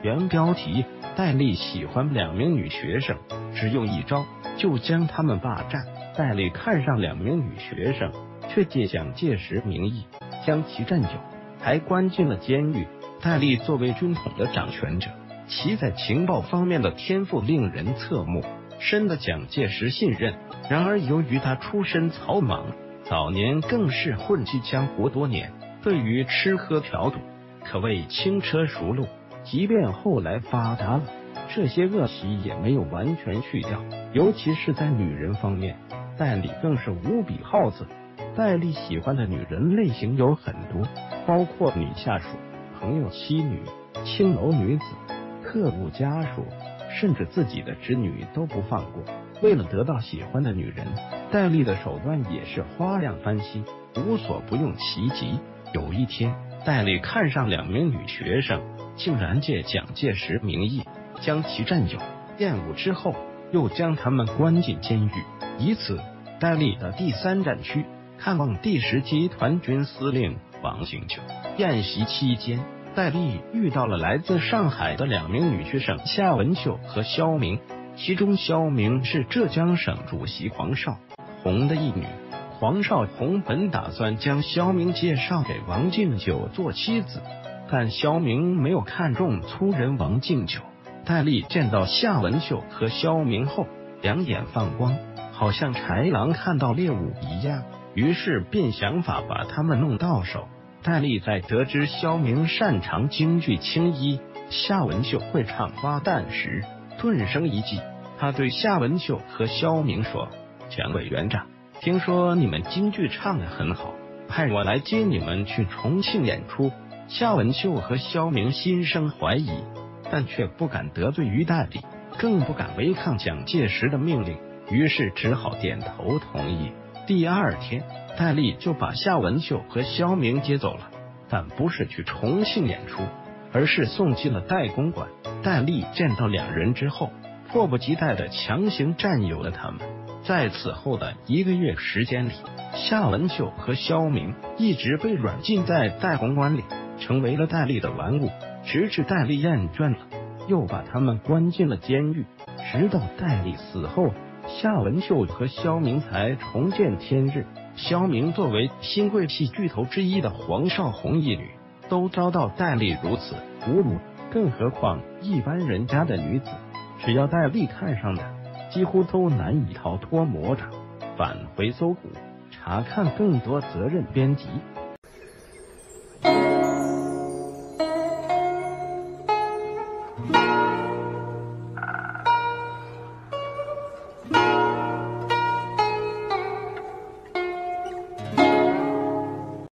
原标题：戴笠喜欢2名女学生，只用一招就将她们霸占。戴笠看上2名女学生，却借蒋介石名义将其占有，还关进了监狱。戴笠作为军统的掌权者，其在情报方面的天赋令人侧目，深得蒋介石信任。然而由于他出身草莽，早年更是混迹江湖多年，对于吃喝嫖赌可谓轻车熟路。即便后来发达了，这些恶习也没有完全去掉，尤其是在女人方面，戴笠更是无比好色。戴笠喜欢的女人类型有很多，包括女下属、朋友妻女、青楼女子、特务家属，甚至自己的侄女都不放过。为了得到喜欢的女人，戴笠的手段也是花样翻新，无所不用其极。有一天，戴笠看上2名女学生，竟然借蒋介石名义将其占有，厌恶之后又将他们关进监狱。以此，戴笠的第3战区看望第10集团军司令王敬久。宴席期间，戴笠遇到了来自上海的2名女学生夏文秀和肖明，其中肖明是浙江省主席黄绍竑的义女。黄绍竑本打算将肖明介绍给王敬久做妻子，但肖明没有看中粗人王敬久。戴笠见到夏文秀和肖明后，两眼放光，好像豺狼看到猎物一样，于是便想法把他们弄到手。戴笠在得知肖明擅长京剧青衣，夏文秀会唱花旦时，顿生一计。他对夏文秀和肖明说：“蒋委员长，听说你们京剧唱得很好，派我来接你们去重庆演出。”夏文秀和肖明心生怀疑，但却不敢得罪于戴笠，更不敢违抗蒋介石的命令，于是只好点头同意。第2天，戴笠就把夏文秀和肖明接走了，但不是去重庆演出，而是送进了戴公馆。戴笠见到2人之后，迫不及待地强行占有了他们。在此后的1个月时间里，夏文秀和肖明一直被软禁在戴公馆里，成为了戴笠的玩物，直至戴笠厌倦了，又把他们关进了监狱。直到戴笠死后，夏文秀和肖明才重见天日。肖明作为新贵戏巨头之一的黄绍竑义女，都遭到戴笠如此侮辱，更何况一般人家的女子，只要戴笠看上的，几乎都难以逃脱魔掌。返回搜狐，查看更多责任编辑。